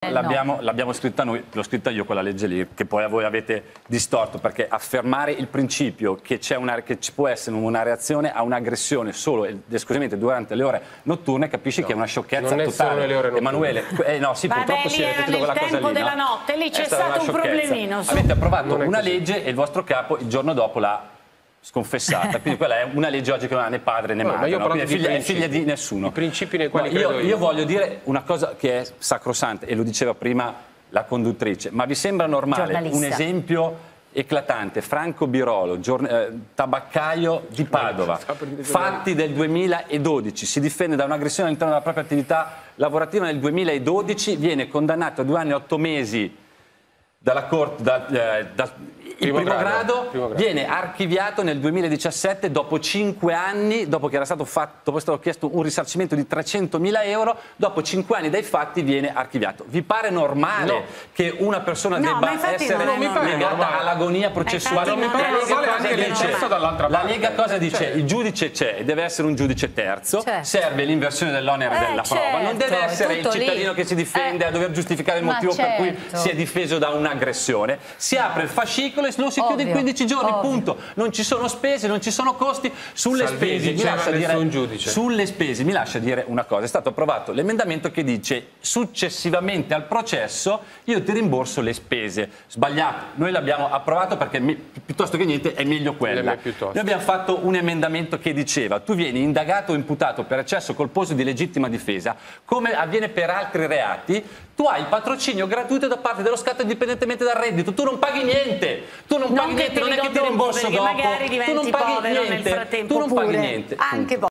L'abbiamo scritta noi, l'ho scritta io quella legge lì, che poi voi avete distorto, perché affermare il principio che ci può essere una reazione a un'aggressione solo ed esclusivamente durante le ore notturne, capisci che è una sciocchezza non totale. Sono le ore Emanuele, no, sì, purtroppo si è ripetuto quella cosa lì. Nel tempo della notte, lì c'è stato un problemino. Avete approvato una legge e il vostro capo il giorno dopo l'ha sconfessata, quindi quella è una legge oggi che non ha né padre né madre, ma io no? È figlia di nessuno. I principi nei quali io voglio dire una cosa che è sacrosanta, e lo diceva prima la conduttrice, ma vi sembra normale un esempio eclatante? Franco Birolo, tabaccaio di Padova, fatti del 2012, si difende da un'aggressione all'interno della propria attività lavorativa nel 2012, viene condannato a 2 anni e 8 mesi dalla Corte, il primo grado, viene archiviato nel 2017 dopo 5 anni, dopo che era stato chiesto un risarcimento di 300.000 euro, dopo 5 anni dai fatti viene archiviato. Vi pare normale che una persona debba essere legata all'agonia processuale? Non mi pare normale anche l'incesso dall'altra parte. La Lega cosa dice? Il giudice c'è e deve essere un giudice terzo, serve l'inversione dell'onere della prova, non deve essere il cittadino che si difende a dover giustificare il motivo per cui si è difeso da un'aggressione. Si apre il fascicolo e lo si chiude in 15 giorni, punto. Non ci sono spese, non ci sono costi. Sulle spese mi lascia dire una cosa: è stato approvato l'emendamento che dice successivamente al processo io ti rimborso le spese. Sbagliato, noi l'abbiamo approvato perché piuttosto che niente è meglio quella. Noi abbiamo fatto un emendamento che diceva: tu vieni indagato o imputato per eccesso colposo di legittima difesa, come avviene per altri reati, tu hai il patrocinio gratuito da parte dello Stato indipendentemente dal reddito, tu non paghi niente. Tu non paghi niente, non è che ti rimborso dopo, magari diventi povero nel frattempo, tu non paghi niente. Anche